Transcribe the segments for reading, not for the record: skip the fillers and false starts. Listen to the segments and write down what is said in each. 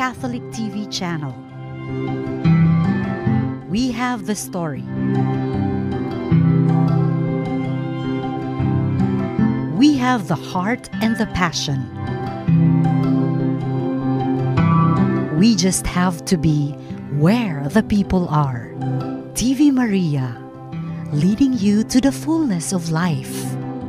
Catholic TV channel. We have the story. We have the heart and the passion. We just have to be where the people are. TV Maria, leading you to the fullness of life.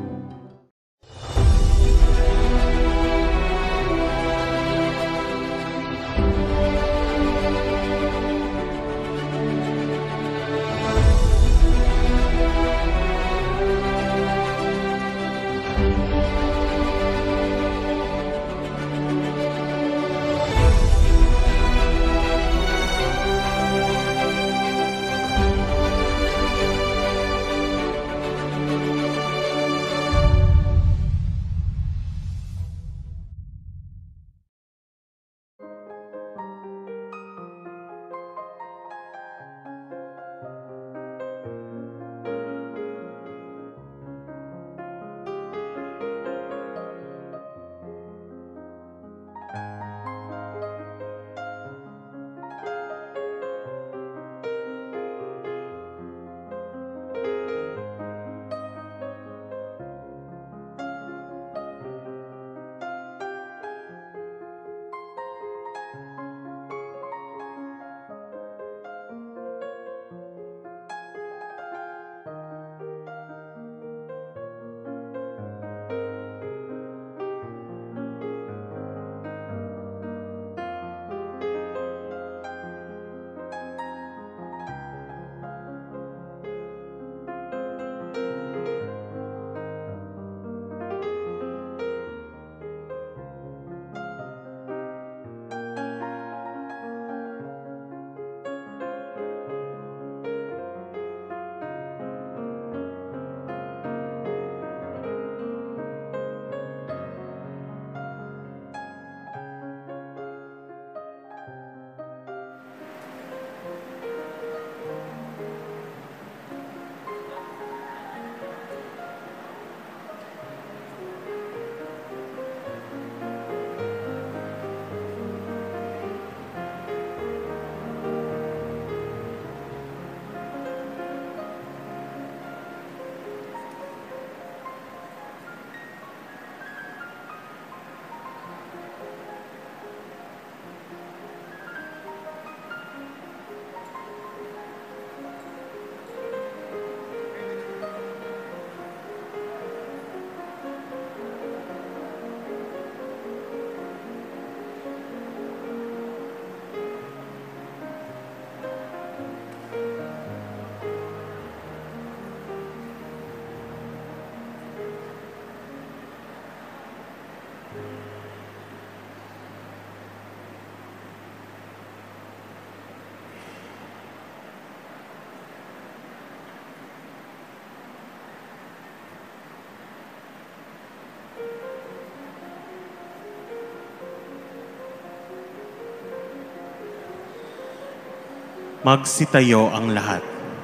Magsitayo ang lahat.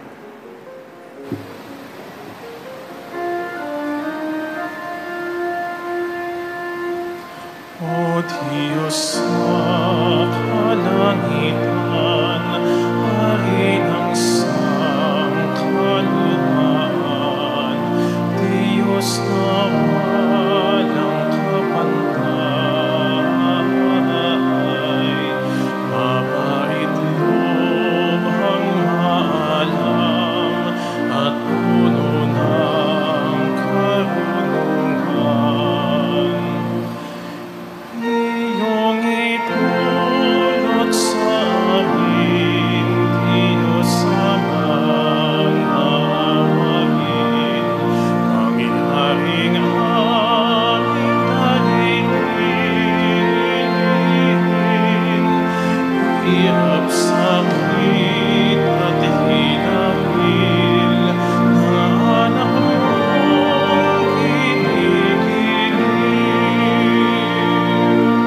O Diyos sa kalangitan, Hari ng sangkaluhaan, Diyos na walang kapantay, mabait lubhang maalam at puno ng karunungan. Iyong itulot sa amin, Diyos amang aawain, Panginoong aming daigin. Hirap, sakit at hinapil na anak mong kinikilig.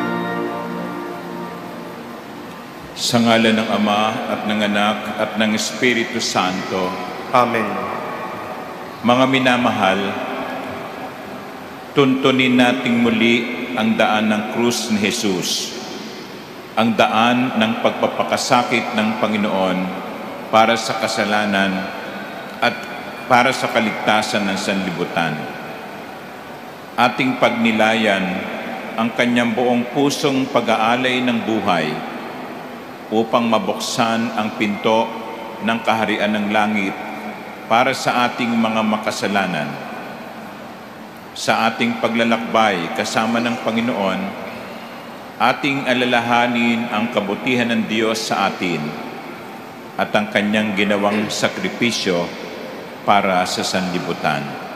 Sa ngalan ng Ama at ng Anak at ng Espiritu Santo. Amen. Mga minamahal, tuntunin nating muli ang daan ng krus ni Jesus. ang daan ng pagpapakasakit ng Panginoon para sa kasalanan at para sa kaligtasan ng sanlibutan. Ating pagnilayan ang kanyang buong pusong pag-aalay ng buhay upang mabuksan ang pinto ng kaharian ng langit para sa ating mga makasalanan. Sa ating paglalakbay kasama ng Panginoon, ating alalahanin ang kabutihan ng Diyos sa atin at ang kanyang ginawang sakripisyo para sa sanlibutan.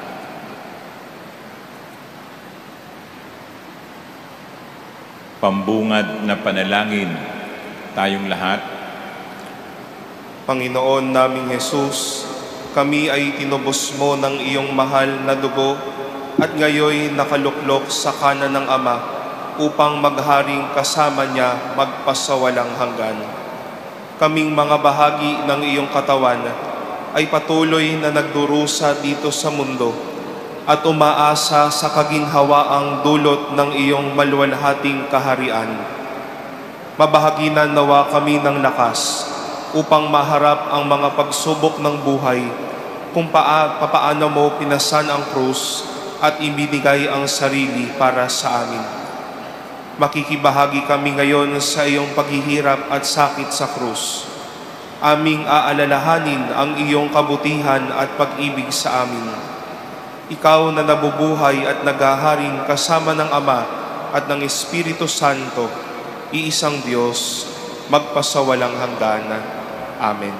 Pambungad na panalangin, tayong lahat. Panginoon naming Jesus, kami ay tinubos mo ng iyong mahal na dugo at ngayoy nakaluklok sa kanan ng Ama upang magharing kasama niya magpasawalang hanggan. Kaming mga bahagi ng iyong katawan ay patuloy na nagdurusa dito sa mundo at umaasa sa kaginhawaang dulot ng iyong maluwalhating kaharian. Mabahaginan nawa kami ng lakas upang maharap ang mga pagsubok ng buhay kung papaano mo pinasan ang krus at ibinigay ang sarili para sa amin. Makikibahagi kami ngayon sa iyong paghihirap at sakit sa krus. Aming aalalahanin ang iyong kabutihan at pag-ibig sa amin. Ikaw na nabubuhay at naghaharing kasama ng Ama at ng Espiritu Santo, iisang Diyos, magpasawalang hanggan. Amen.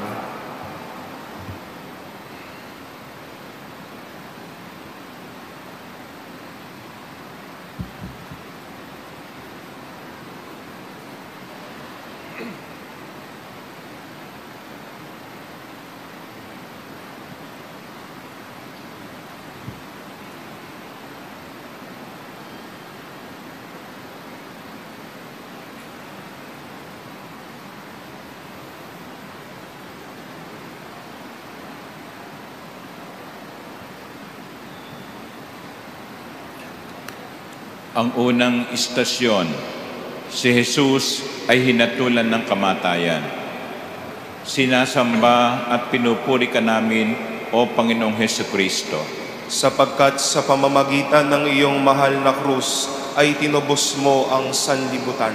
Ang unang istasyon, si Jesus ay hinatulan ng kamatayan. Sinasamba at pinupuri ka namin, O Panginoong Hesukristo. Sapagkat sa pamamagitan ng iyong mahal na krus ay tinubos mo ang sanlibutan.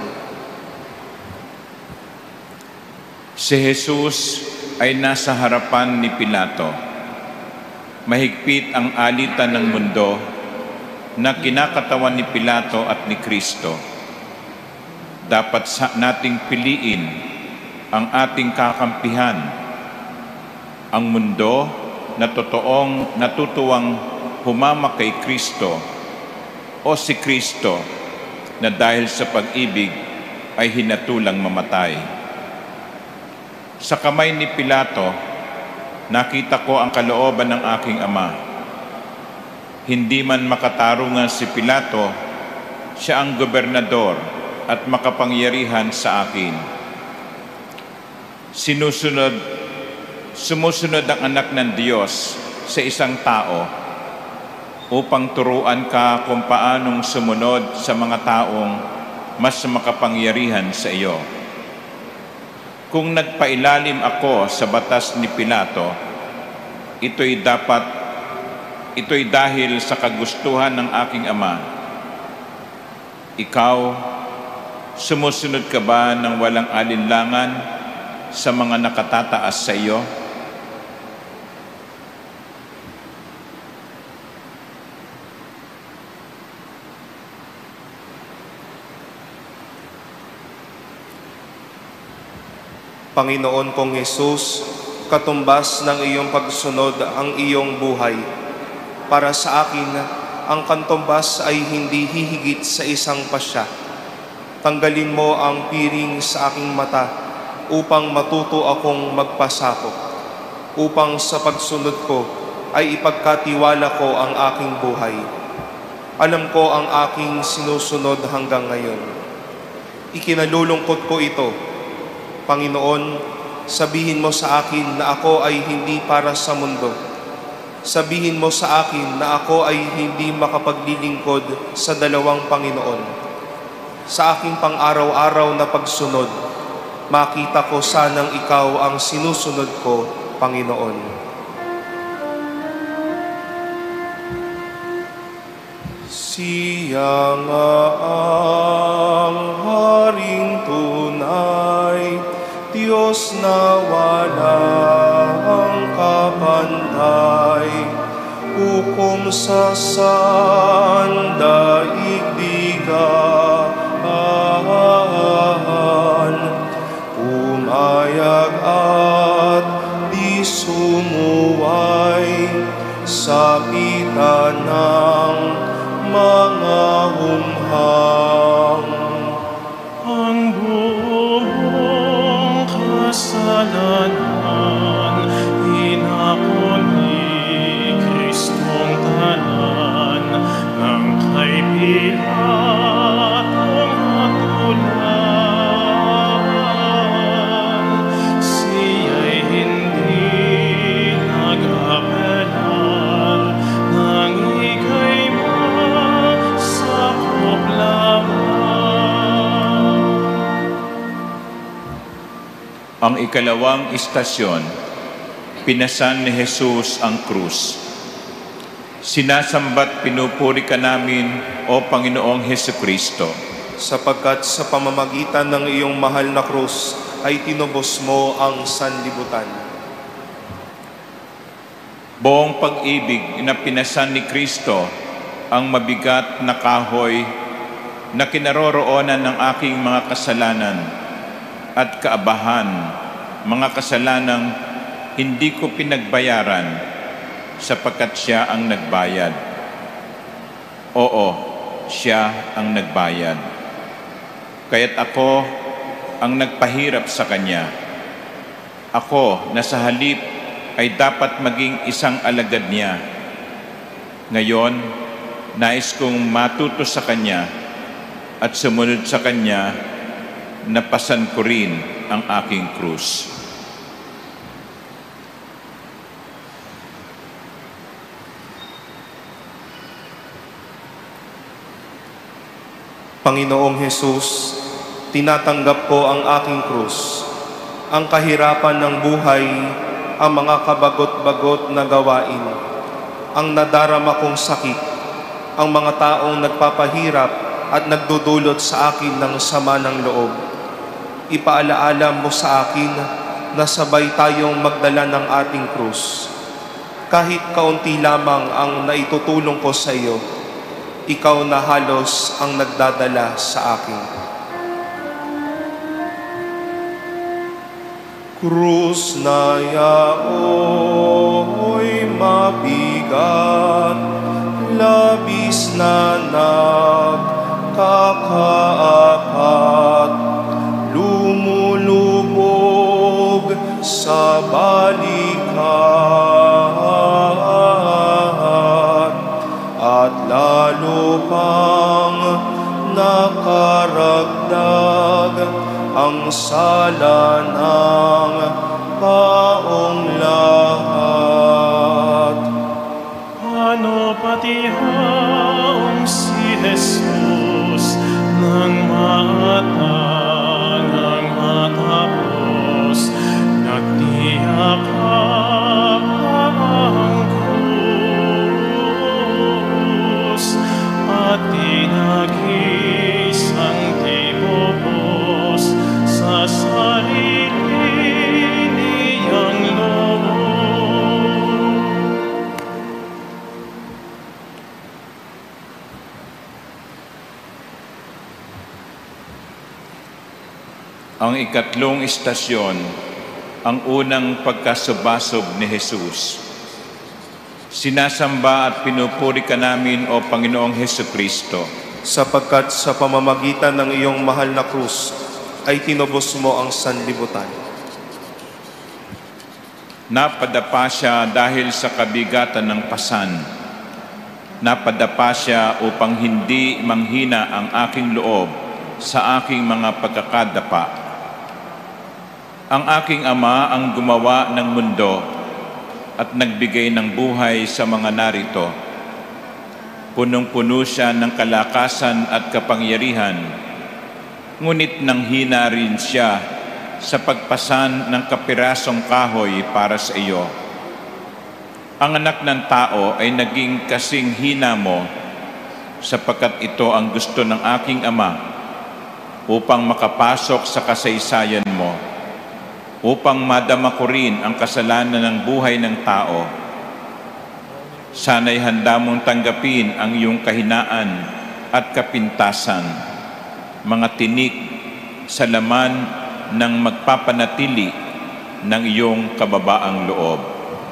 Si Jesus ay nasa harapan ni Pilato. Mahigpit ang alitan ng mundo na kinakatawan ni Pilato at ni Kristo. Dapat nating piliin ang ating kakampihan, ang mundo na totoong natutuwang humama kay Kristo o si Kristo na dahil sa pag-ibig ay hinatulang mamatay. Sa kamay ni Pilato, nakita ko ang kalooban ng aking Ama. Hindi man makatarungan si Pilato, siya ang gobernador at makapangyarihan sa akin. Sumusunod ang anak ng Diyos sa isang tao upang turuan ka kung paanong sumunod sa mga taong mas makapangyarihan sa iyo. Kung nagpailalim ako sa batas ni Pilato, ito'y dahil sa kagustuhan ng aking Ama. Ikaw, sumusunod ka ba ng walang alinlangan sa mga nakatataas sa iyo? Panginoon kong Jesus, katumbas ng iyong pagsunod ang iyong buhay. Para sa akin, ang kantumbas ay hindi hihigit sa isang pasya. Tanggalin mo ang piring sa aking mata upang matuto akong magpasakop, upang sa pagsunod ko ay ipagkatiwala ko ang aking buhay. Alam ko ang aking sinusunod hanggang ngayon. Ikinalulungkot ko ito. Panginoon, sabihin mo sa akin na ako ay hindi para sa mundo. Sabihin mo sa akin na ako ay hindi makapaglilingkod sa dalawang Panginoon. sa aking pang-araw-araw na pagsunod. Makita ko sanang ikaw ang sinusunod ko, Panginoon. Siya nga ang Haring tunay, Diyos na walang kapantay, hukom sa sandaigdigan, pumayag at di sumuway sa pitan ng mga humhang. Ang buong kasalanan hinakon ni Kristong tanan, ng kay Pilatong hatulan. Siya'y hindi nag-apelar, nang ika'y masakop lamang. Ang ikalawang istasyon, pinasan ni Jesus ang krus. Sinasamba't pinupuri ka namin, O Panginoong Hesukristo, Sapagkat sa pamamagitan ng iyong mahal na krus ay tinubos mo ang sanlibutan. buong pag-ibig na pinasan ni Kristo ang mabigat na kahoy na kinaroroonan ng aking mga kasalanan at kaabahan, mga kasalanang hindi ko pinagbayaran sapagkat siya ang nagbayad. Oo, siya ang nagbayad. Kaya't ako ang nagpahirap sa Kanya. Ako na sa halip ay dapat maging isang alagad niya. Ngayon, nais kong matuto sa Kanya at sumunod sa Kanya, napasan ko rin ang aking krus. Panginoong Jesus, tinatanggap ko ang aking krus, ang kahirapan ng buhay, ang mga kabagot-bagot na gawain, ang nadarama kong sakit, ang mga taong nagpapahirap at nagdudulot sa akin ng sama ng loob. Ipaalaala mo sa akin na sabay tayong magdala ng ating krus. Kahit kaunti lamang ang naitutulong ko sa iyo, ikaw na halos ang nagdadala sa akin. Krus na yao'y mabigat, labis na nagkakaapat, lumulubog sa balikat, at lalo pang nakaragdag ang sala ng taong lahat. Ano pati haong si Jesus nang matangang matapos, nagtiyakap ang krus at tinagisang tinubos sa sarili niyang loob. Ang ikatlong istasyon, ang unang pagkasubasog ni Jesus. Sinasamba at pinupuri ka namin, O Panginoong Hesukristo, Sapagkat sa pamamagitan ng iyong mahal na krus ay tinubos mo ang sanlibutan. napadapa siya dahil sa kabigatan ng pasan. Napadapa siya upang hindi manghina ang aking loob sa aking mga pagkakadapa. Ang aking Ama ang gumawa ng mundo at nagbigay ng buhay sa mga narito. Punong-puno siya ng kalakasan at kapangyarihan ngunit nanghina rin siya sa pagpasan ng kapirasong kahoy para sa iyo. Ang anak ng tao ay naging kasing hina mo, sapagkat ito ang gusto ng aking Ama, upang makapasok sa kasaysayan mo, upang madama ko rin ang kasalanan ng buhay ng tao. Sana'y handa mong tanggapin ang iyong kahinaan at kapintasan, mga tinik sa laman ng magpapanatili ng iyong kababaang loob.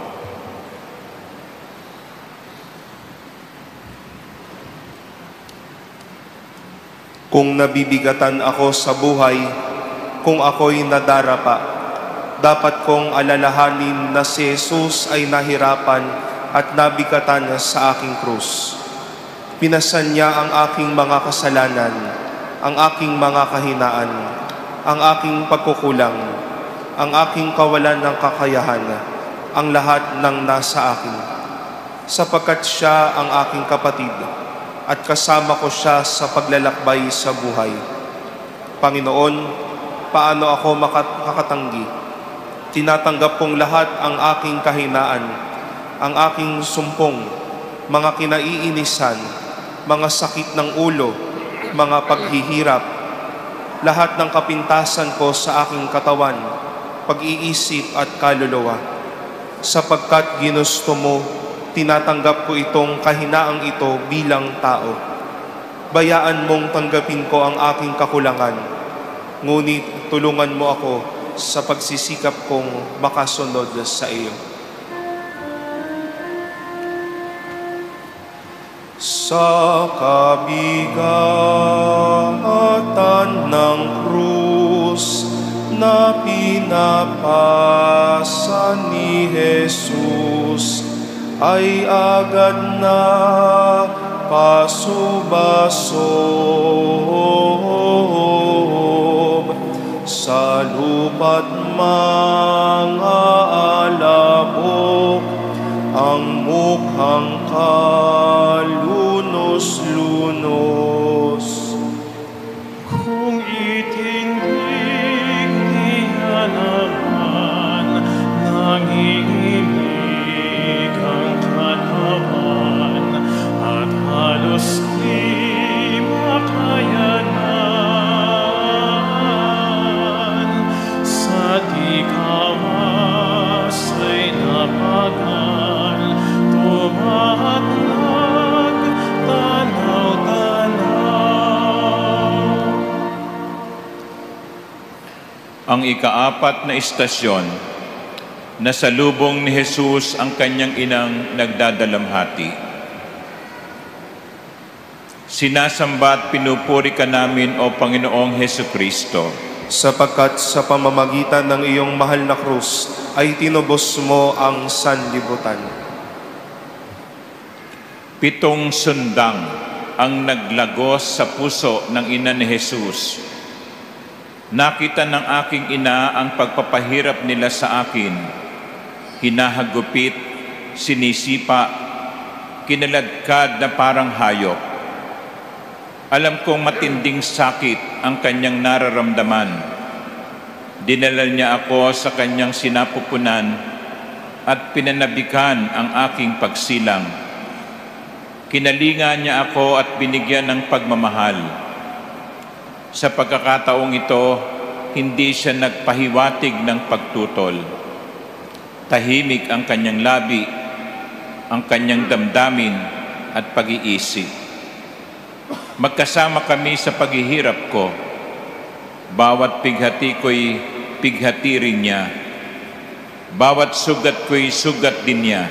Kung nabibigatan ako sa buhay, kung ako'y nadarapa, dapat kong alalahanin na si Jesus ay nahirapan at nabigatan sa aking krus. Pinasan niya ang aking mga kasalanan, ang aking mga kahinaan, ang aking pagkukulang, ang aking kawalan ng kakayahan, ang lahat ng nasa akin. Sapagkat siya ang aking kapatid, at kasama ko siya sa paglalakbay sa buhay. Panginoon, paano ako makakatanggi? Tinatanggap kong lahat ang aking kahinaan, ang aking sumpong, mga kinaiinisan, mga sakit ng ulo, mga paghihirap, lahat ng kapintasan ko sa aking katawan, pag-iisip at kaluluwa. Sapagkat ginusto mo, tinatanggap ko itong kahinaang ito bilang tao. Bayaan mong tanggapin ko ang aking kakulangan, ngunit tulungan mo ako sa pagsisikap kong makasunod sa iyo. Sa kabigatan ng krus na pinapasa ni Jesus, ay agad na pasubasoob sa lupa't mga alabok, ang mukhang kalunos-lunos. Kung itindig niya naman, nanginginig ang katawan, at halos di makayanan. Sa dikawas ay napagal, tumatlag, tanaw-tanaw. Ang ikaapat na istasyon, nasalubong ni Jesus ang kanyang inang nagdadalamhati. Sinasamba at pinupuri ka namin, O Panginoong Hesukristo, Sapagkat sa pamamagitan ng iyong mahal na krus ay tinubos mo ang sanlibutan. 7 sundang ang naglagos sa puso ng ina ni Jesus. Nakita ng aking ina ang pagpapahirap nila sa akin. Hinahagupit, sinisipa, kinaladkad na parang hayop. Alam kong matinding sakit ang kanyang nararamdaman. Dinala niya ako sa kanyang sinapupunan at pinanabikan ang aking pagsilang. Kinalinga niya ako at binigyan ng pagmamahal. Sa pagkakataong ito, hindi siya nagpahiwatig ng pagtutol. Tahimik ang kanyang labi, ang kanyang damdamin at pag-iisip. Magkasama kami sa paghihirap ko. Bawat pighati ko'y pighati rin niya. Bawat sugat ko'y sugat din niya.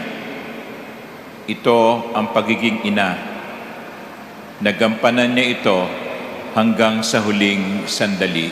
Ito ang pagiging ina. Nagampanan niya ito hanggang sa huling sandali.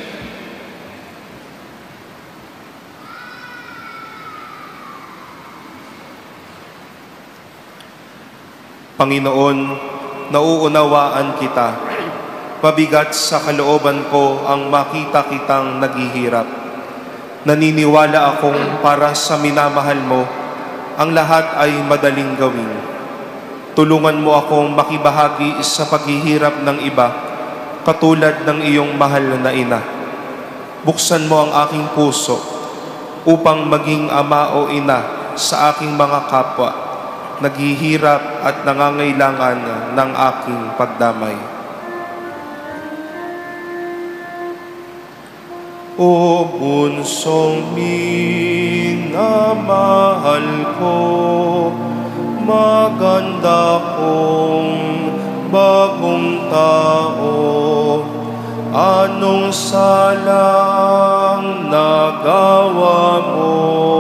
Panginoon, nauunawaan kita. Mabigat sa kalooban ko ang makita kitang naghihirap. Naniniwala akong para sa minamahal mo, ang lahat ay madaling gawin. Tulungan mo akong makibahagi sa paghihirap ng iba katulad ng iyong mahal na ina. Buksan mo ang aking puso upang maging ama o ina sa aking mga kapwa, naghihirap at nangangailangan ng aking pagdamay. O bunsong minamahal ko, maganda kong bagong tao, anong salang nagawa mo?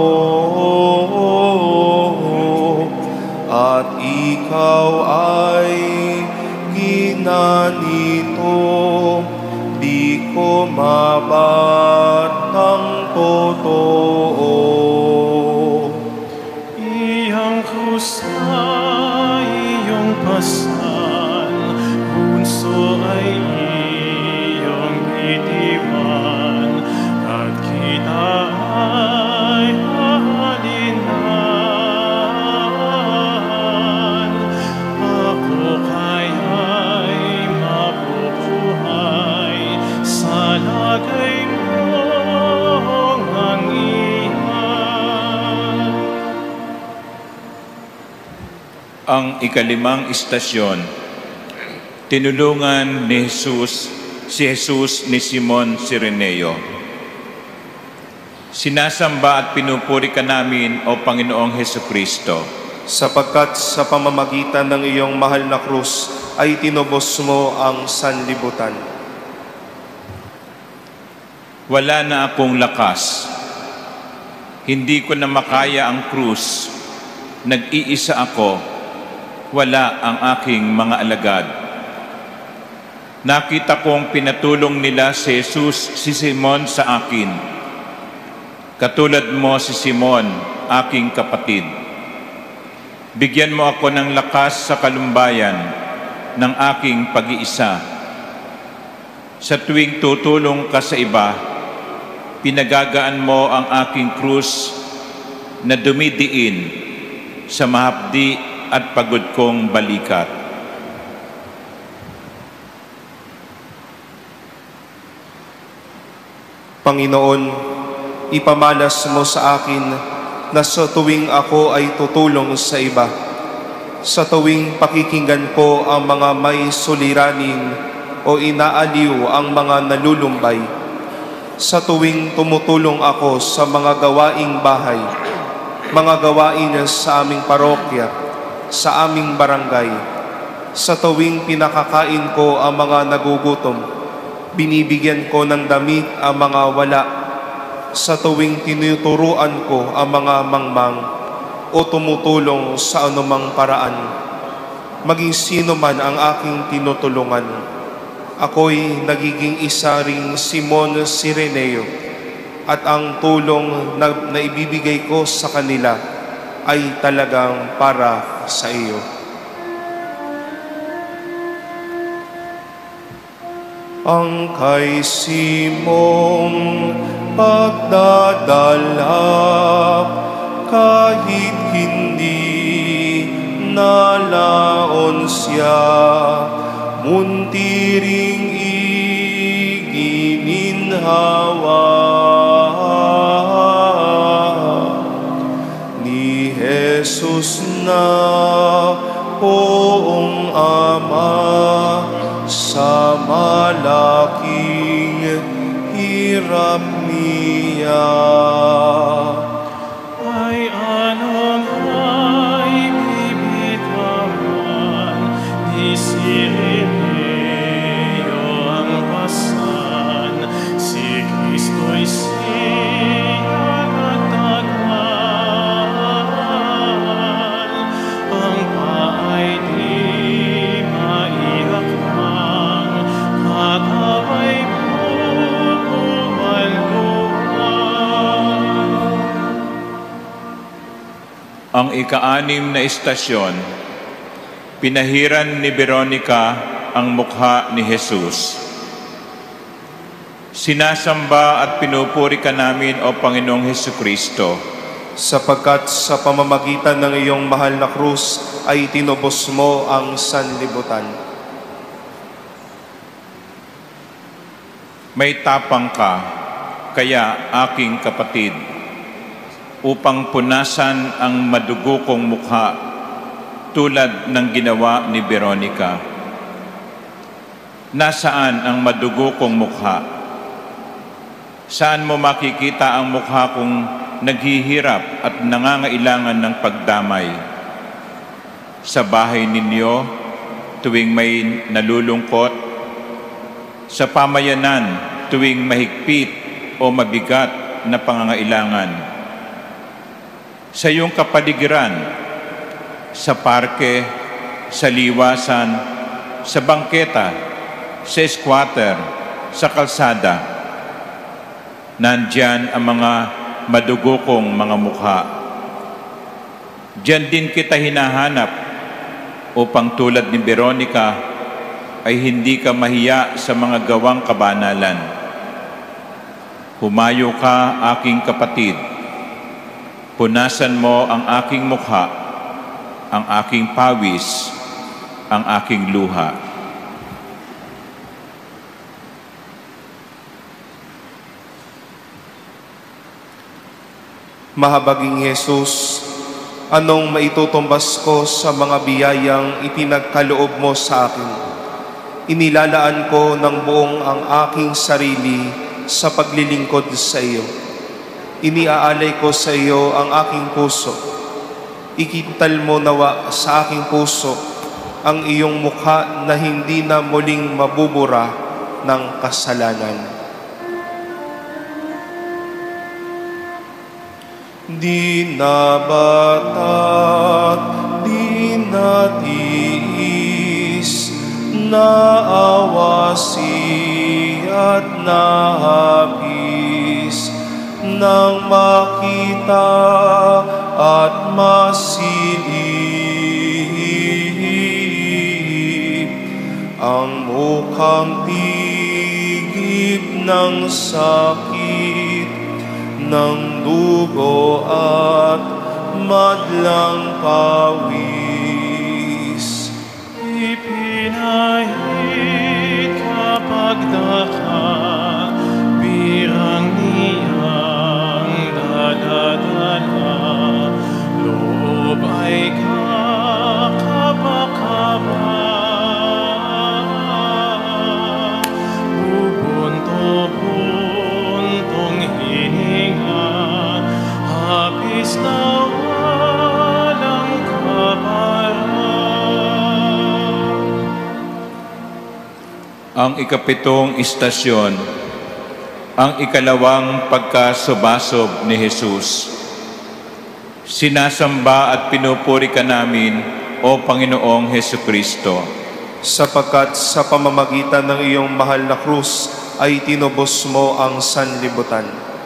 At ikaw ay ginanito, di ko mabatang totoo. Iyang krus ay iyong pasan, bunso ay iyong itiwan, at kita ay halinan. Ako kaya'y mabubuhay sa lagay mong hanginan. Ang ikalimang istasyon, tinulungan ni si Jesus ni Simon Sireneo. Sinasamba at pinupuri ka namin, O Panginoong Hesukristo, Sapagkat sa pamamagitan ng iyong mahal na krus ay tinubos mo ang sanlibutan. wala na akong lakas. Hindi ko na makaya ang krus. Nag-iisa ako. Wala ang aking mga alagad. Nakita kong pinatulong nila si Jesus, si Simon sa akin. Katulad mo si Simon, aking kapatid. Bigyan mo ako ng lakas sa kalumbayan ng aking pag-iisa. Sa tuwing tutulong ka sa iba, pinagagaan mo ang aking krus na dumidiin sa mahapdi at pagod kong balikat. Panginoon, ipamalas mo sa akin na sa tuwing ako ay tutulong sa iba, sa tuwing pakikinggan ko ang mga may suliranin o inaaliw ang mga nalulumbay, sa tuwing tumutulong ako sa mga gawaing bahay, mga gawain sa aming parokya, sa aming barangay, sa tuwing pinakakain ko ang mga nagugutom, binibigyan ko ng damit ang mga wala, sa tuwing tinuturuan ko ang mga mangmang o tumutulong sa anumang paraan, maging sino man ang aking tinutulungan, ako'y nagiging isa ring Simon Sireneo, at ang tulong na ibibigay ko sa kanila ay talagang para sa iyo. Ang kay Simong pagdadala, kahit hindi nalaon siya, muntiring igininhawa ni Jesus na poong Ama sa malaking hirap niya. Ay anong ay bibitawan ni Sireneo ang pasan, si Kristo'y siyang nagtagman, ang paay di maihakbang, kataway Ang ika-anim na istasyon, pinahiran ni Veronica ang mukha ni Jesus. Sinasamba at pinupuri ka namin, O Panginoong Hesukristo, sapagkat sa pamamagitan ng iyong mahal na krus ay tinubos mo ang sanlibutan. May tapang ka, kaya aking kapatid, upang punasan ang madugo kong mukha tulad ng ginawa ni Veronica. Nasaan ang madugo kong mukha? Saan mo makikita ang mukha kong naghihirap at nangangailangan ng pagdamay? Sa bahay ninyo, tuwing may nalulungkot, sa pamayanan, tuwing mahigpit o mabigat na pangangailangan, sa iyong kapaligiran, sa parke, sa liwasan, sa bangketa, sa squatter, sa kalsada, nandyan ang mga madugo kong mga mukha. Diyan din kita hinahanap upang tulad ni Veronica ay hindi ka mahiya sa mga gawang kabanalan. Humayo ka, aking kapatid. Punasan mo ang aking mukha, ang aking pawis, ang aking luha. Mahabaging Jesus, anong maitutumbas ko sa mga biyayang ipinagkaloob mo sa akin? Inilalaan ko ng buong ang aking sarili sa paglilingkod sa iyo. Iniaalay ko sa iyo ang aking puso. Ikintal mo nawa sa aking puso ang iyong mukha na hindi na muling mabubura ng kasalanan. Di na batat, di na tiis, naawasi at nahapis, nang makita at masilip ang mukhang tigib ng sakit, ng dugo at madlang pawis. Ipinahid kapag daka, birang niyang daladala, loob ay kakabakaba, bubunto-buntong hininga, hapis na walang kapara. Ang ikapitong istasyon, ang ikalawang pagkasubasob ni Jesus. Sinasamba at pinupuri ka namin, O Panginoong Hesukristo, sapagkat sa pamamagitan ng iyong mahal na krus ay tinubos mo ang sanlibutan.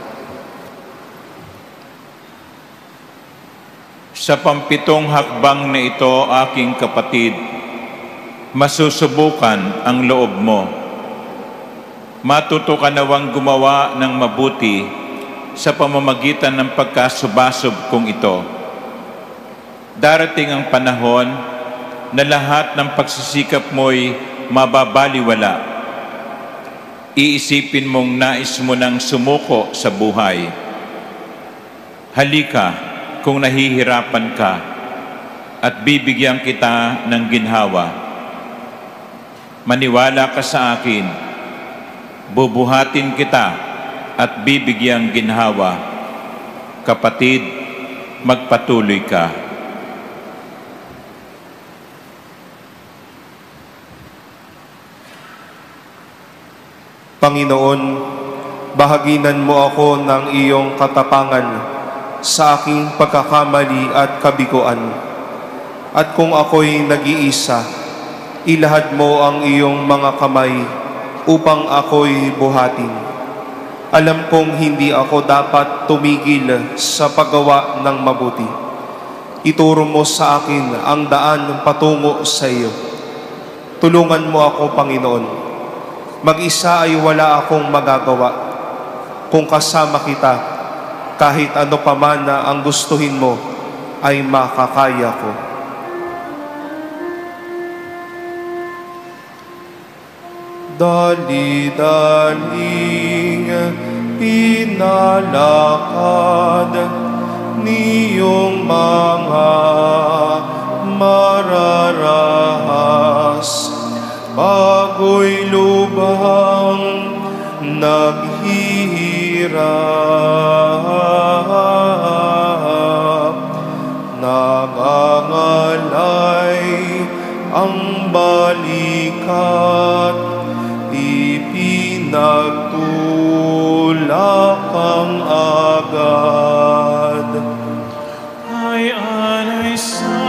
Sa pampitong hakbang na ito, aking kapatid, masusubukan ang loob mo. Matuto ka nawang gumawa ng mabuti sa pamamagitan ng pagkasubasob kong ito. Darating ang panahon na lahat ng pagsisikap mo'y mababaliwala. Iisipin mong nais mo nang sumuko sa buhay. Halika kung nahihirapan ka at bibigyan kita ng ginhawa. Maniwala ka sa akin, bubuhatin kita at bibigyang ginhawa. Kapatid, magpatuloy ka. Panginoon, bahaginan mo ako ng iyong katapangan sa aking pagkakamali at kabiguan. At kung ako'y nag-iisa, ilahad mo ang iyong mga kamay upang ako'y buhatin. Alam kong hindi ako dapat tumigil sa paggawa ng mabuti. Ituro mo sa akin ang daan patungo sa iyo. Tulungan mo ako, Panginoon. Mag-isa ay wala akong magagawa. Kung kasama kita, kahit ano pa man na ang gustuhin mo, ay makakaya ko. dali-daling pinalakad niyong mga mararahas, bago'y lubhang naghihirap, nangangalay ang balikat, ipinagtulak ang agad. Ay alay sa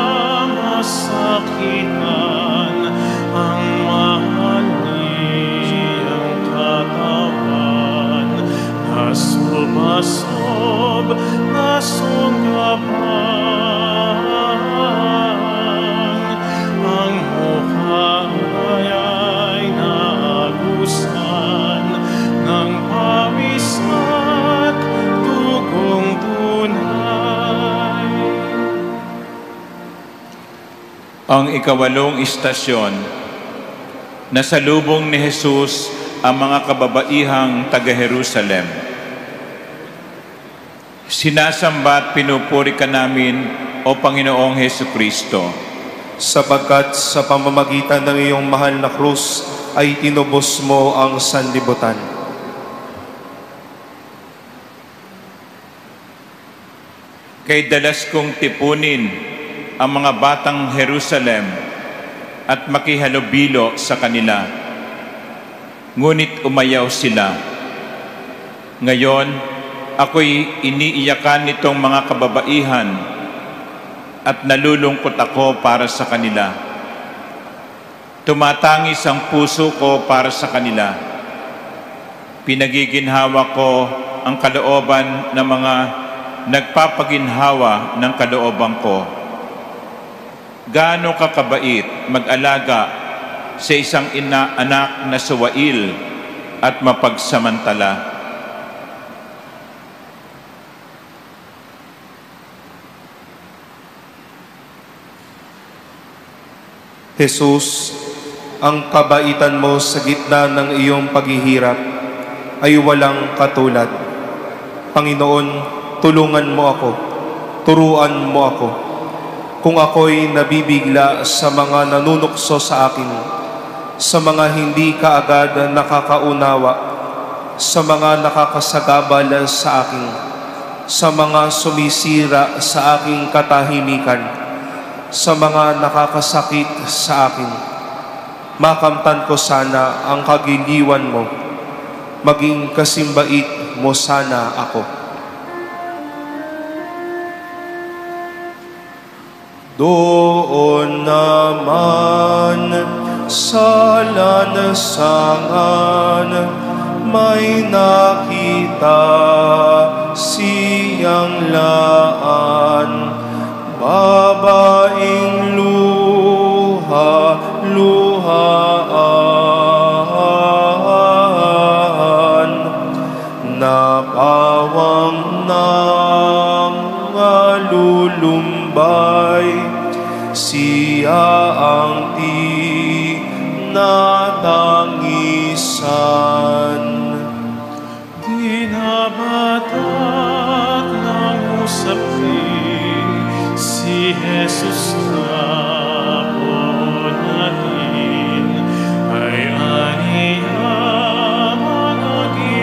masakitan, ang mahal niyang katawan, nasubasob, nasunggapan, ang mukha ay naagusan ng pawis at dugong tunay. Ang ikawalong istasyon, nasalubong ni Jesus ang mga kababaihang taga-Jerusalem. Sinasamba at pinupuri ka namin, O Panginoong Hesukristo, Sapagkat sa pamamagitan ng iyong mahal na krus ay tinubos mo ang sanlibutan. kay dalas kong tipunin ang mga batang Jerusalem at makihalubilo sa kanila. Ngunit umayaw sila. Ngayon, ako'y iniiyakan nitong mga kababaihan at nalulungkot ako para sa kanila. Tumatangis ang puso ko para sa kanila. Pinagiginhawa ko ang kalooban ng mga nagpapaginhawa ng kalooban ko. Gaano ka kabait mag-alaga sa isang anak na suwail at mapagsamantala. Jesus, ang kabaitan mo sa gitna ng iyong paghihirap ay walang katulad. Panginoon, tulungan mo ako, turuan mo ako. Kung ako'y nabibigla sa mga nanunukso sa akin, sa mga hindi kaagad nakakaunawa, sa mga nakakasagabal sa akin, sa mga sumisira sa aking katahimikan, sa mga nakakasakit sa akin, makamtan ko sana ang kagiliwan mo, maging kasimbait mo sana ako. Doon naman sa lansangan may nakita siyang laan, babaeng luhaan, napawang ng lulumbay, siya ang tinatangisan. Dinabatak ng usapin si Jesus na po natin, ay aniya mga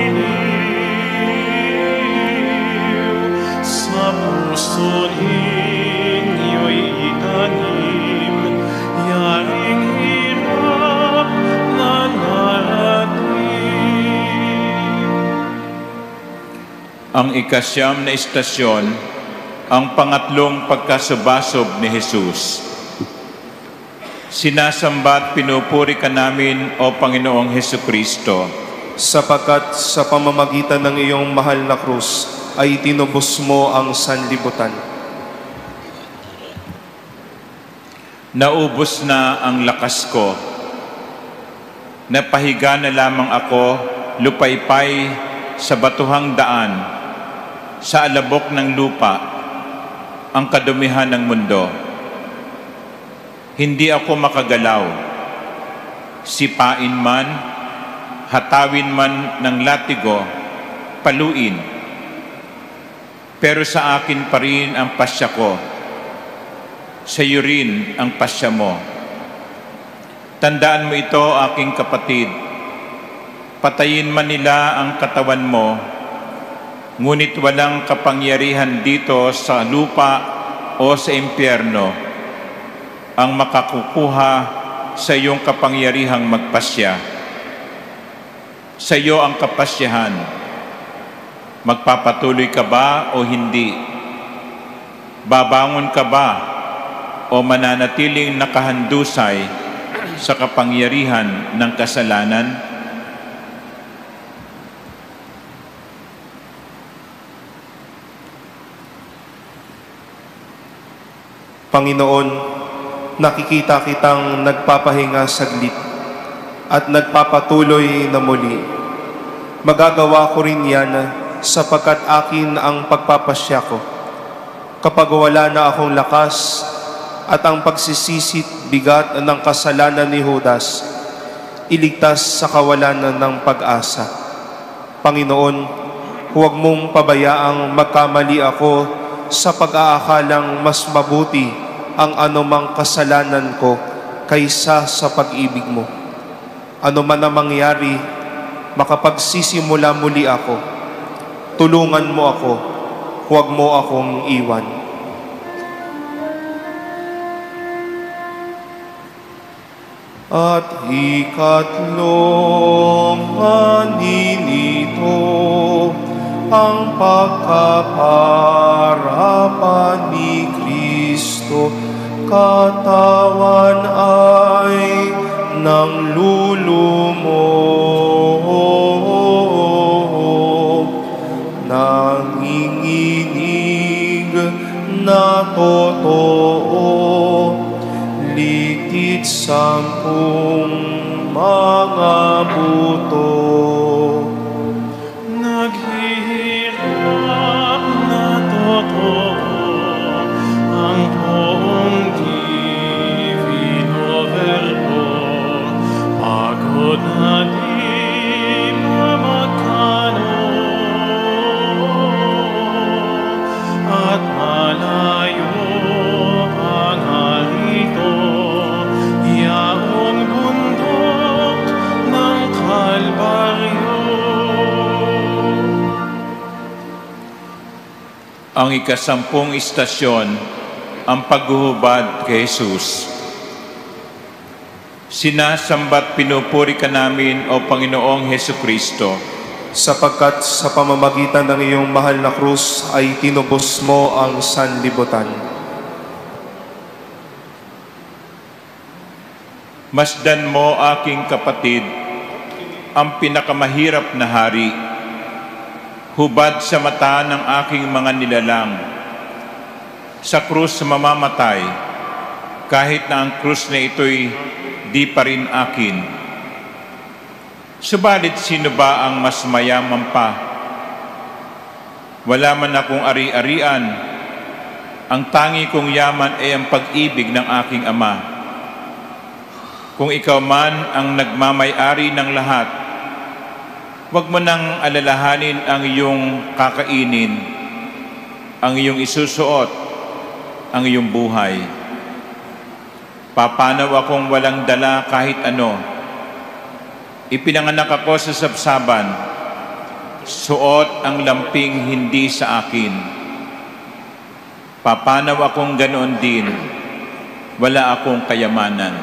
giliw sa puso ninyo'y itanim, yaring hirap na narating. Ang ikasyam na istasyon, ang pangatlong pagkasubasob ni Jesus. Sinasamba at pinupuri ka namin, O Panginoong Hesukristo, Sapagkat sa pamamagitan ng iyong mahal na krus ay tinubos mo ang sanlibutan. naubos na ang lakas ko. Napahiga na lamang ako, lupaypay sa batuhang daan, sa alabok ng lupa, ang kadumihan ng mundo. Hindi ako makagalaw. sipain man, hatawin man ng latigo, paluin. Pero sa akin pa rin ang pasya ko, sa iyo rin ang pasya mo. Tandaan mo ito, aking kapatid, patayin man nila ang katawan mo, ngunit walang kapangyarihan dito sa lupa o sa impyerno ang makakukuha sa iyong kapangyarihang magpasya. Sa iyo ang kapasyahan. Magpapatuloy ka ba o hindi? Babangon ka ba o mananatiling nakahandusay sa kapangyarihan ng kasalanan? Panginoon, nakikita kitang nagpapahinga saglit at nagpapatuloy na muli. Magagawa ko rin yan sapagkat akin ang pagpapasya ko. Kapag wala na akong lakas at ang pagsisisit bigat ng kasalanan ni Judas, iligtas sa kawalan ng pag-asa. Panginoon, huwag mong pabayaang magkamali ako sa pag-aakalang mas mabuti ang anumang kasalanan ko kaysa sa pag-ibig mo. Ano man ang mangyari, makapagsisimula muli ako. Tulungan mo ako, huwag mo akong iwan. At ikatlong paninito ang pagkaparapan ni Kristo, katawan ay nang lulumog, nanginginig na totoo, litit 10 mga buto. Naghihirap na totoo ang buong Divino Verbo, pagod na di mamakano at malayo pa nga rito, yaong bundok ng Kalbaryo. Ang ikasampung istasyon, ang paghuhubad kay Jesus. Sinasamba't pinupuri ka namin, O Panginoong Hesukristo, Sapagkat sa pamamagitan ng iyong mahal na krus ay tinubos mo ang sanlibutan. masdan mo, aking kapatid, ang pinakamahirap na hari, hubad sa mata ng aking mga nilalang. Sa krus mamamatay, kahit na ang krus na ito'y di pa rin akin. Subalit sino ba ang mas mayaman pa? Wala man akong ari-arian. Ang tangi kong yaman ay ang pag-ibig ng aking Ama. Kung ikaw man ang nagmamay-ari ng lahat, huwag mo nang alalahanin ang iyong kakainin, ang iyong isusuot, ang iyong buhay. Papanaw akong walang dala kahit ano. Ipinanganak ako sa sabsaban, suot ang lamping hindi sa akin. Papanaw akong ganoon din, wala akong kayamanan.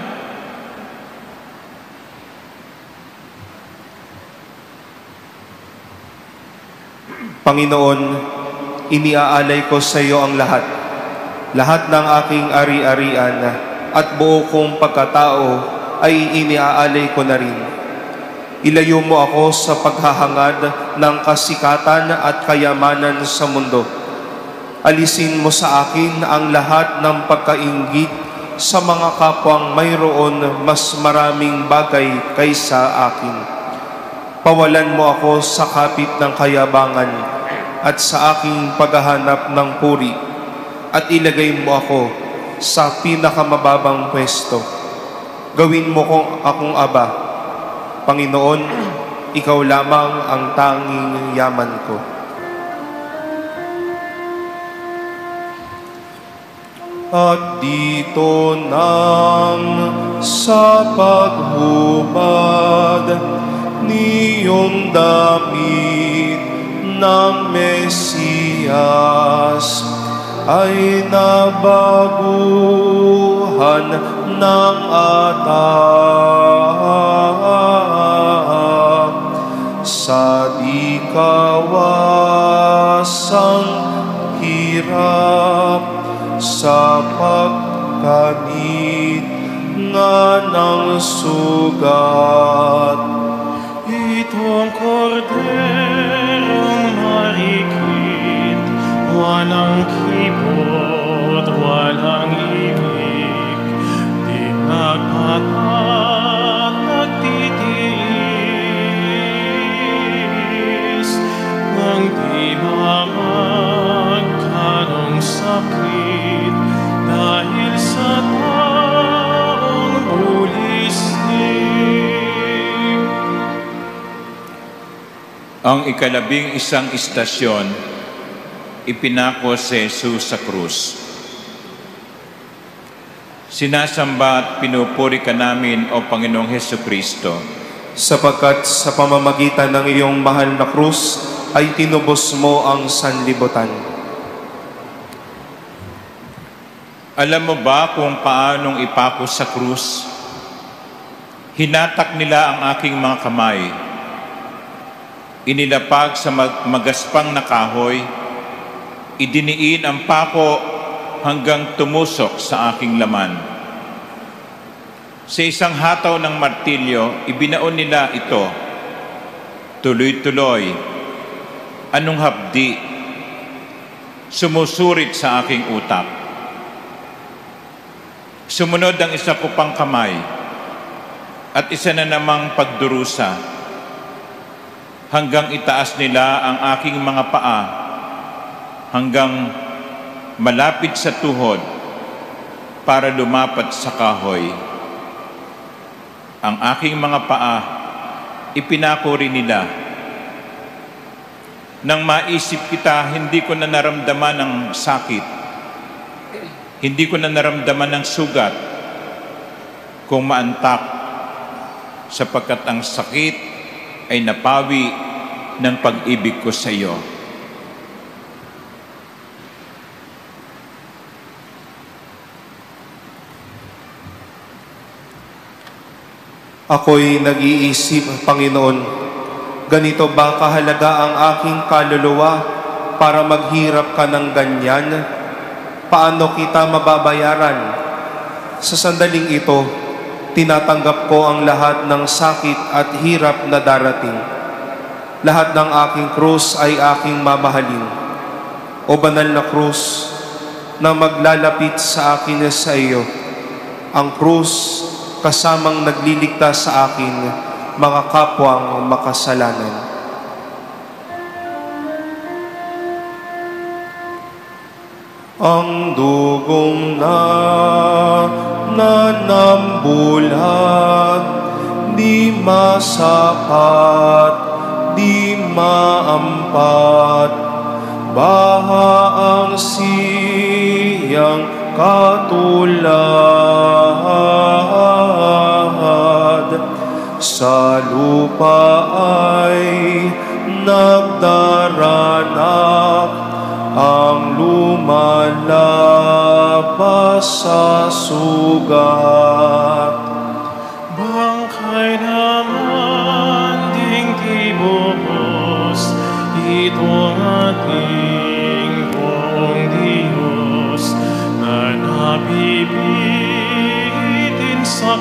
Panginoon, iniaalay ko sa iyo ang lahat ng aking ari-arian at buo kong pagkatao ay iniaalay ko na rin. Ilayo mo ako sa paghahangad ng kasikatan at kayamanan sa mundo. Alisin mo sa akin ang lahat ng pagkainggit sa mga kapwang mayroon mas maraming bagay kaysa akin. Pawalan mo ako sa kapit ng kayabangan at sa aking paghahanap ng puri, at ilagay mo ako sa pinakamababang pwesto. Gawin mo kong akong Aba. Panginoon, ikaw lamang ang tanging yaman ko. At dito nang sa paghubad niyong damit ng Mesiyas ay nabaguhan ng atap sa di kawasang hirap sa pagkanit nga ng sugat. Itong korderong marikit, walang kibot, walang ibig, di nagpatat, nagtitiis, nang di mamagkanong sakit, dahil sa taong bulisik. Ang ikalabing isang istasyon, ipinako si Jesus sa krus. Sinasamba at pinupuri ka namin, O Panginoong Hesukristo, sapagkat sa pamamagitan ng iyong mahal na krus ay tinubos mo ang sanlibutan. Alam mo ba kung paanong ipako sa krus? Hinatak nila ang aking mga kamay. Inilapag sa magaspang na kahoy. Idiniin ang pako hanggang tumusok sa aking laman. Sa isang hataw ng martilyo, ibinaon nila ito. Tuloy-tuloy. Anong hapdi? Sumusurit sa aking utak. Sumunod ang isa ko pang kamay at isa na namang pagdurusa hanggang itaas nila ang aking mga paa hanggang malapit sa tuhod para lumapat sa kahoy. Ang aking mga paa ipinako rin nila. Nang maisip kita, hindi ko na naramdaman ang sakit. Hindi ko na naramdaman ng sugat kung maantak, sapagkat ang sakit ay napawi ng pag-ibig ko sa iyo. Ako'y nag-iisip, Panginoon, ganito ba kahalaga ang aking kaluluwa para maghirap ka ng ganyan? Paano kita mababayaran? Sa sandaling ito, tinatanggap ko ang lahat ng sakit at hirap na darating. Lahat ng aking krus ay aking mamahalin. O banal na krus na maglalapit sa akin sa iyo. Ang krus kasamang nagliligtas sa akin, mga kapwang makasalanan. Ang dugong na nanambulag, di masapat, di maampat, baha ang siyang katulad. Sa lupa ay nagdaranak ang lumalabas sa sugat. Bangkay naman ding tibos, itong ating buong Diyos na nabibitin sa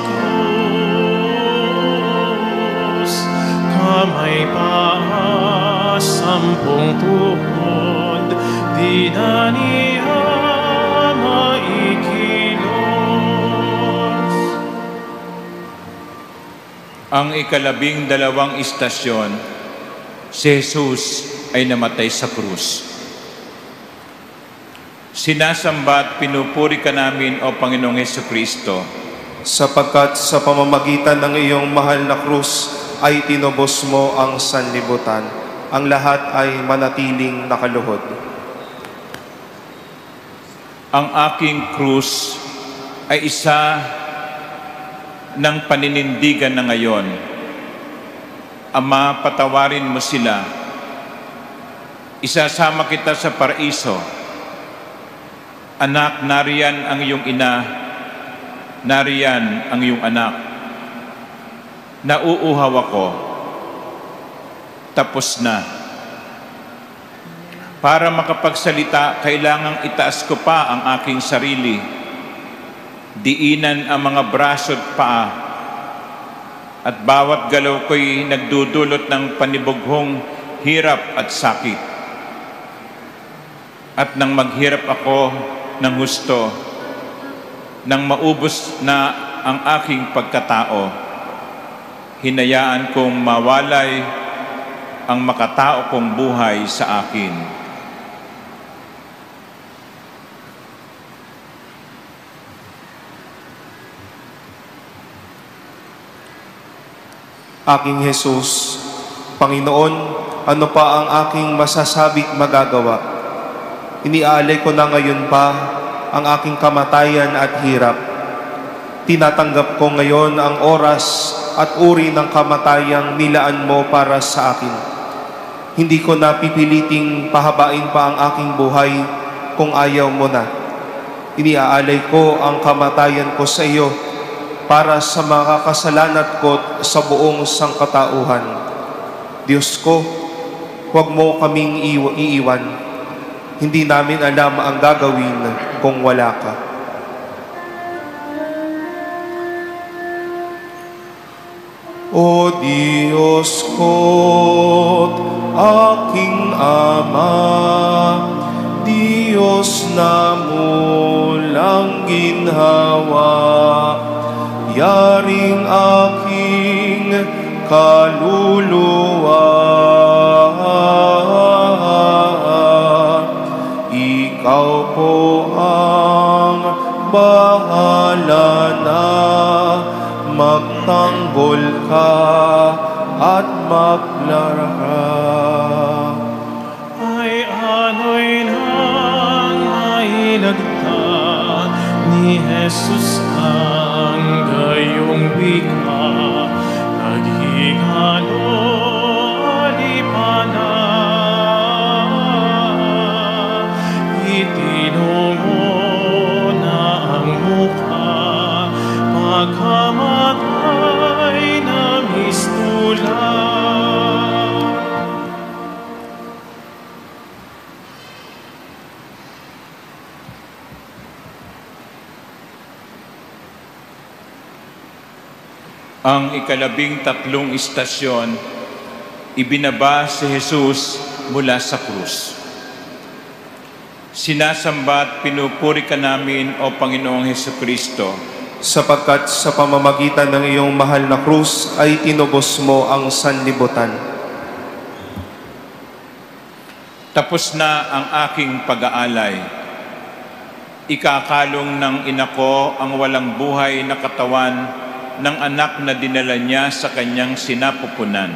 krus. Kamay pa, 10 tuhod, di na niya maikilos. Ang ikalabing dalawang istasyon, si Jesus ay namatay sa krus. Sinasamba at pinupuri ka namin, O Panginoong Hesukristo, sapagkat sa pamamagitan ng iyong mahal na krus ay tinubos mo ang sanlibutan. Ang lahat ay manatiling nakaluhod. Ang aking krus ay isa ng paninindigan na ngayon. Ama, patawarin mo sila. Isasama kita sa paraiso. Anak, nariyan ang iyong ina, nariyan ang iyong anak. Nauuhaw ako. Tapos na. Para makapagsalita, kailangang itaas ko pa ang aking sarili. Diinan ang mga braso at paa. At bawat galaw ko'y nagdudulot ng panibughong hirap at sakit. At nang maghirap ako ng husto, nang maubos na ang aking pagkatao, hinayaan kong mawalay ang makatao kong buhay sa akin. Aking Jesus, Panginoon, ano pa ang aking masasabi't magagawa? Iniaalay ko na ngayon pa ang aking kamatayan at hirap. Tinatanggap ko ngayon ang oras at uri ng kamatayang nilaan mo para sa akin. Hindi ko na pipiliting pahabain pa ang aking buhay kung ayaw mo na. Iniaalay ko ang kamatayan ko sa iyo para sa mga kasalanan ko sa buong sangkatauhan. Diyos ko, huwag mo kaming iiwan. Hindi namin alam ang gagawin kung wala ka. O Diyos ko't aking Ama, Diyos na mulang ginhawa, yaring aking kaluluwa. Ikaw po ang bahala na magtanggol ka at maglara. Ay ano'y nang mailagtan ni Jesus ang gayong wika, naghingalo alipana, itinungo na ang mukha, pagkamatay na mistula. Ang ikalabing-tatlong istasyon, ibinaba si Jesus mula sa krus. Sinasamba at pinupuri ka namin, O Panginoong Hesukristo, sapagkat sa pamamagitan ng iyong mahal na krus ay tinubos mo ang sanlibutan. Tapos na ang aking pag-aalay. Ikakalong ng ina ko ang walang buhay na katawan ng anak na dinala niya sa kanyang sinapupunan.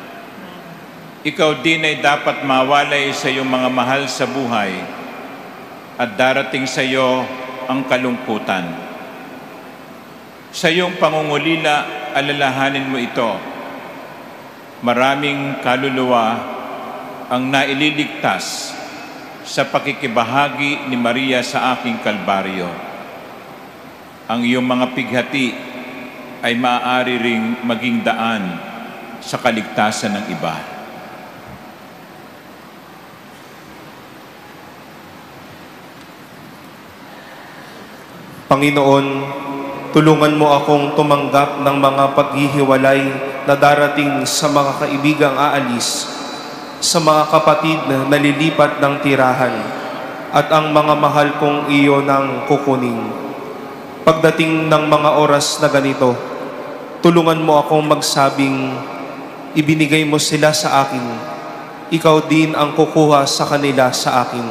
Ikaw din ay dapat mawalay sa iyong mga mahal sa buhay at darating sa iyo ang kalungkutan. Sa iyong pangungulila, alalahanin mo ito. Maraming kaluluwa ang naililigtas sa pakikibahagi ni Maria sa aking kalbaryo. Ang iyong mga pighati ay maaari ring maging daan sa kaligtasan ng iba. Panginoon, tulungan mo akong tumanggap ng mga paghihiwalay na darating sa mga kaibigang aalis, sa mga kapatid na nalilipat ng tirahan, at ang mga mahal kong iyo nang kukunin. Pagdating ng mga oras na ganito, tulungan mo akong magsabing, ibinigay mo sila sa akin, ikaw din ang kukuha sa kanila sa akin.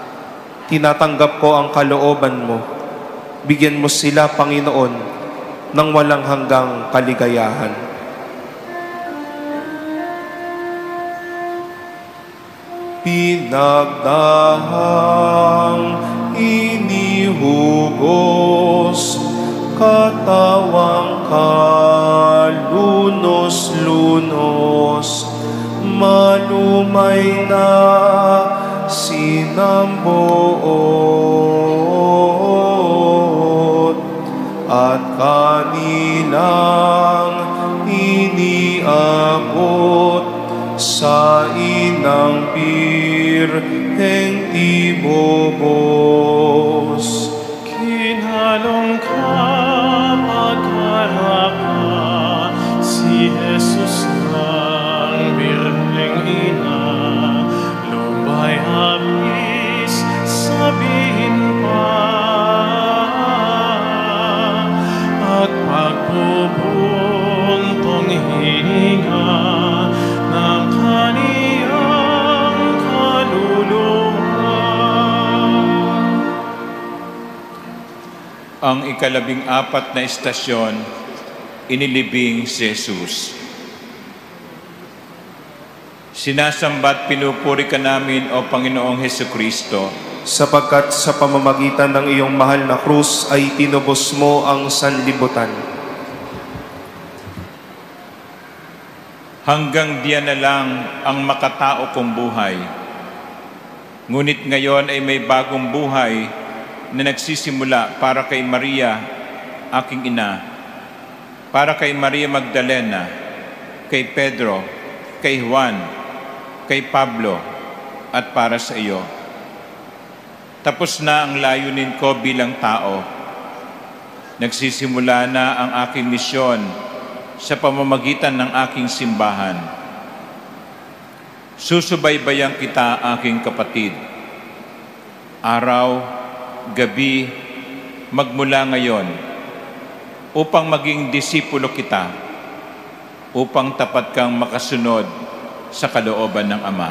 Tinatanggap ko ang kalooban mo. Bigyan mo sila, Panginoon, ng walang hanggang kaligayahan. Pinagdahang inihugos, katawang kalunos-lunos, malumay na sinambuot, at kanilang iniabot sa inang birheng tibobos. Kinalong ka, magharap ka, si Jesus ng birheng ina, lumbay hapis, sabihin pa, at pagbubuntong hininga ng kaniyang kaluluwa. Ang ikalabing-apat na istasyon, inilibing si Jesus. Sinasambat pinupuri ka namin, O Panginoong Hesukristo, Sapagkat sa pamamagitan ng iyong mahal na krus ay tinubos mo ang sanlibutan. hanggang diyan na lang ang makatao kong buhay. Ngunit ngayon ay may bagong buhay na nagsisimula para kay Maria, aking ina, para kay Maria Magdalena, kay Pedro, kay Juan, kay Pablo, at para sa iyo. Tapos na ang layunin ko bilang tao. Nagsisimula na ang aking misyon sa pamamagitan ng aking simbahan. Susubaybayan kita, aking kapatid. Araw, gabi, magmula ngayon, upang maging disipulo kita, upang tapat kang makasunod sa kalooban ng Ama.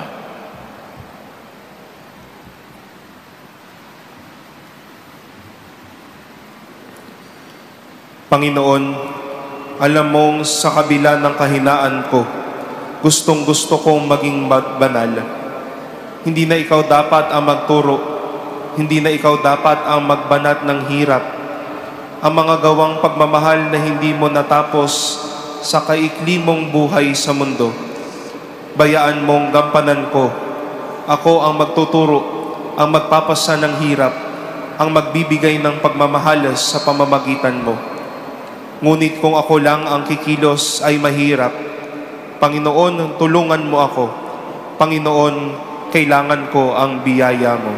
Panginoon, alam mong sa kabila ng kahinaan ko, gustong-gusto kong maging banal. Hindi na ikaw dapat ang magturo, hindi na ikaw dapat ang magbanat ng hirap. Ang mga gawang pagmamahal na hindi mo natapos sa kaikli mong buhay sa mundo, bayaan mong gampanan ko. Ako ang magtuturo, ang magpapasa ng hirap, ang magbibigay ng pagmamahal sa pamamagitan mo. Ngunit kung ako lang ang kikilos ay mahirap. Panginoon, tulungan mo ako. Panginoon, kailangan ko ang biyaya mo.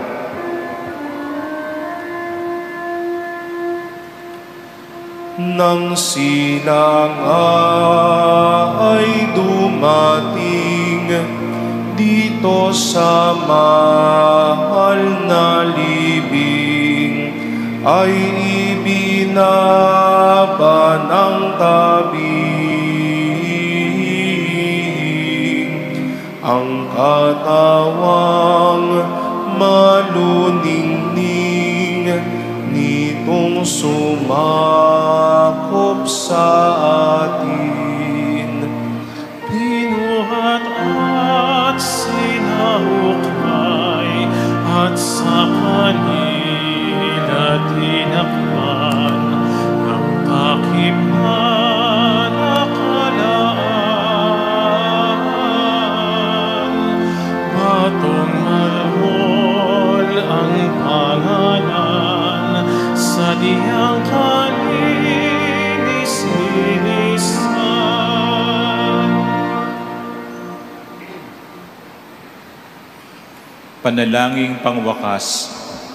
Nang sila nga ay dumating dito sa mahal na libing, ay ibinaba ng tabing ang katawang maluningning nitong sumakop sa atin. Pinuhat at sinahukay at sa kanila tinakpan ang takip na nakalaan. Batong marmol ang pangalan sa diyang kalinis-linisan. Panalangin pangwakas.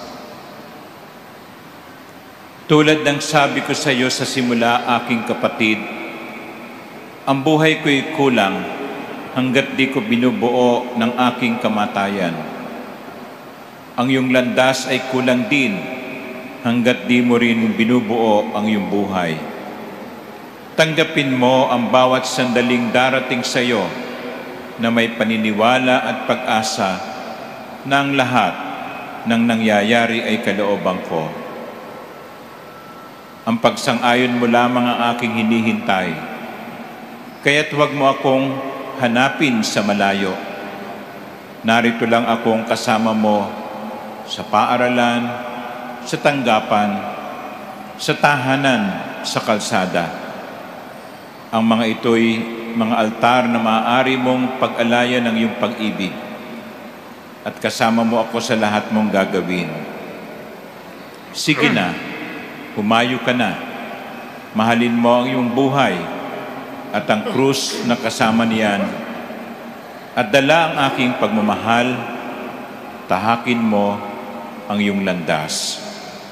Tulad ng sabi ko sa iyo sa simula, aking kapatid, ang buhay ko'y kulang hanggat di ko binubuo ng aking kamatayan. Ang iyong landas ay kulang din hanggat di mo rin binubuo ang iyong buhay. Tanggapin mo ang bawat sandaling darating sa iyo na may paniniwala at pag-asa na ang lahat ng nangyayari ay kalooban ko. Ang pagsang-ayon mo lamang ang aking hinihintay. Kaya't huwag mo akong hanapin sa malayo. Narito lang akong kasama mo sa paaralan, sa tanggapan, sa tahanan, sa kalsada. Ang mga ito'y mga altar na maaari mong pag-alayan ng iyong pag-ibig. At kasama mo ako sa lahat mong gagawin. Sige na, humayo ka na. Mahalin mo ang iyong buhay at ang krus na kasama niyan. At dala ang aking pagmamahal, tahakin mo ang iyong landas.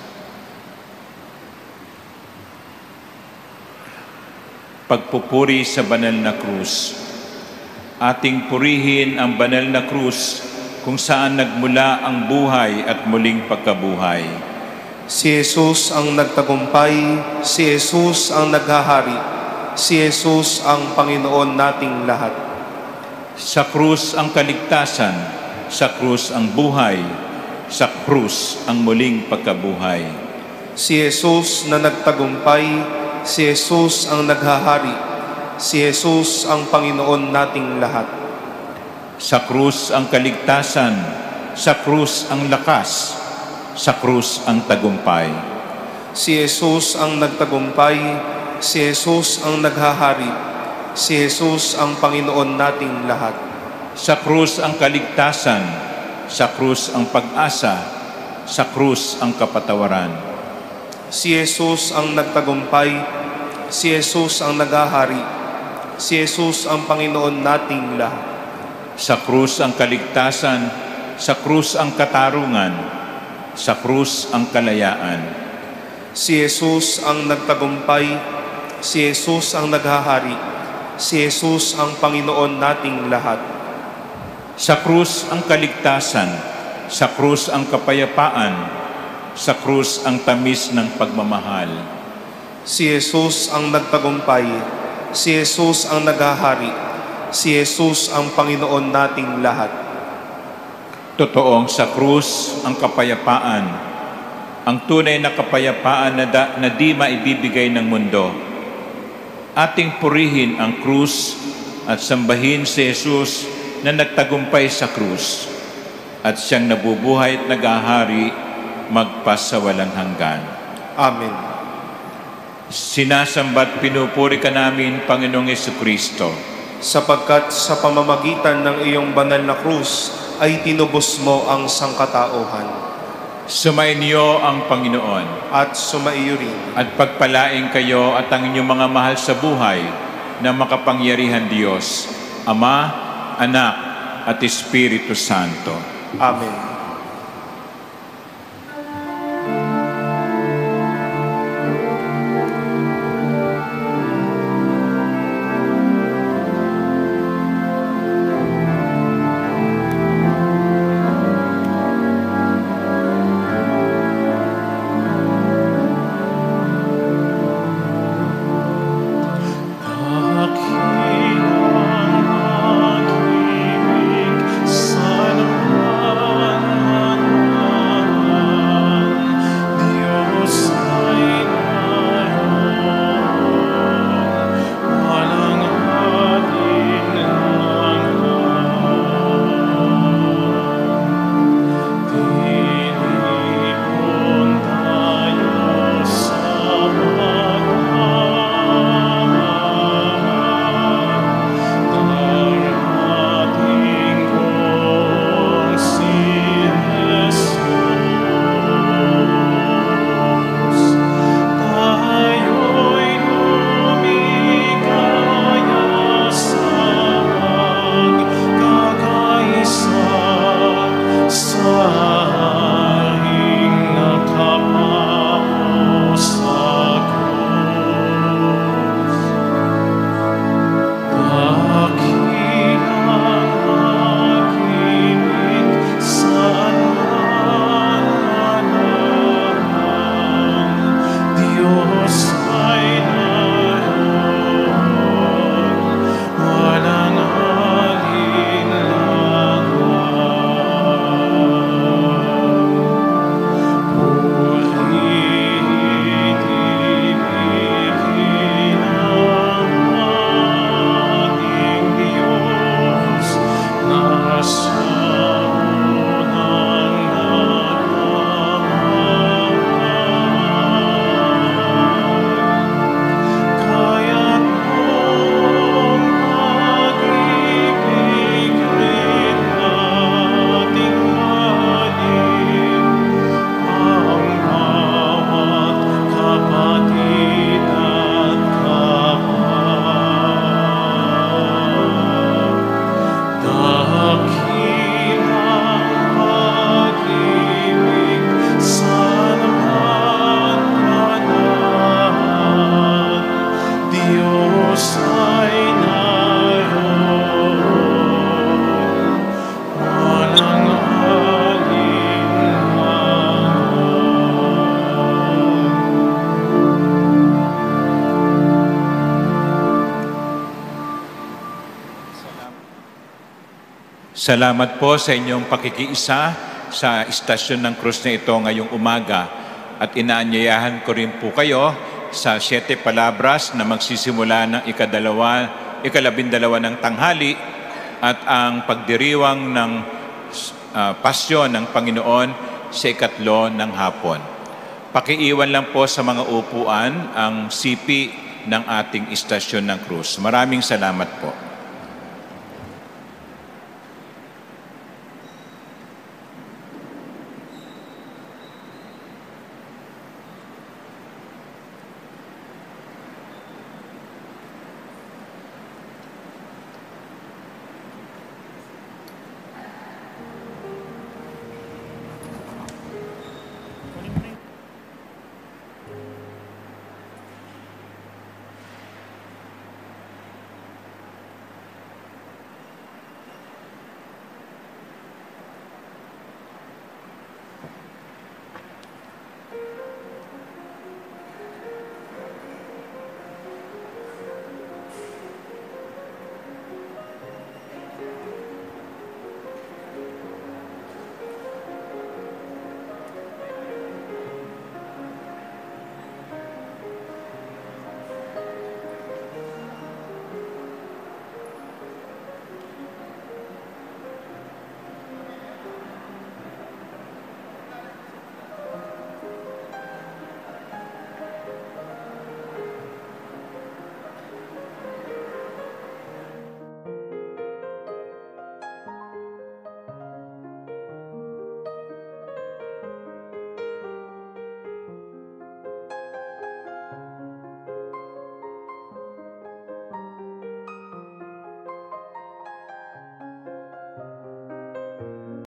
Pagpupuri sa banal na krus. Ating purihin ang banal na krus kung saan nagmula ang buhay at muling pagkabuhay. Si Jesus ang nagtagumpay, si Jesus ang naghahari, si Jesus ang Panginoon nating lahat. Sa krus ang kaligtasan, sa krus ang buhay, sa krus ang muling pagkabuhay. Si Jesus na nagtagumpay, si Jesus ang naghahari, si Jesus ang Panginoon nating lahat. Sa krus ang kaligtasan, sa krus ang lakas, sa krus ang tagumpay. Si Jesus ang nagtagumpay, si Jesus ang naghahari, si Jesus ang Panginoon nating lahat. Sa krus ang kaligtasan, sa krus ang pag-asa, sa krus ang kapatawaran. Si Jesus ang nagtagumpay, si Jesus ang naghahari, si Jesus ang Panginoon nating lahat. Sa krus ang kaligtasan, sa krus ang katarungan, sa krus ang kalayaan. Si Jesus ang nagtagumpay, si Jesus ang naghahari, si Jesus ang Panginoon nating lahat. Sa krus ang kaligtasan, sa krus ang kapayapaan, sa krus ang tamis ng pagmamahal. Si Jesus ang nagtagumpay, si Jesus ang naghahari, si Jesus ang Panginoon nating lahat. Totoong sa krus ang kapayapaan, ang tunay na kapayapaan na di maibibigay ng mundo. Ating purihin ang krus at sambahin si Jesus na nagtagumpay sa krus at siyang nabubuhay at naghahari magpasawalang hanggan. Amen. Sinasambat pinupuri ka namin, Panginoong Jesucristo, sapagkat sa pamamagitan ng iyong banal na krus ay tinubos mo ang sangkatauhan. Sumainyo ang Panginoon At sumaiyo rin. at pagpalain kayo at ang inyong mga mahal sa buhay na makapangyarihan Diyos, Ama, Anak, at Espiritu Santo. Amen. Dakilang pag-ibig sa laman Salamat po sa inyong pakikiisa sa istasyon ng krus na ito ngayong umaga at inaanyayahan ko rin po kayo sa 7 palabras na magsisimula ng ikalabindalawa ng tanghali at ang pagdiriwang ng pasyon ng Panginoon sa 3 ng hapon. Pakiiwan lang po sa mga upuan ang sipi ng ating istasyon ng krus. Maraming salamat po.